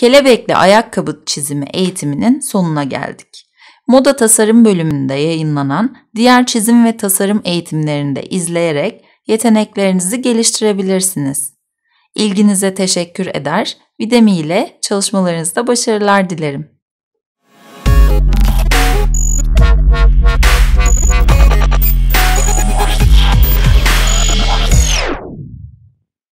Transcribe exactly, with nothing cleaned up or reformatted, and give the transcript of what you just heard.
Kelebekli ayakkabı çizimi eğitiminin sonuna geldik. Moda tasarım bölümünde yayınlanan diğer çizim ve tasarım eğitimlerini de izleyerek yeteneklerinizi geliştirebilirsiniz. İlginize teşekkür eder, Udemy ile çalışmalarınızda başarılar dilerim.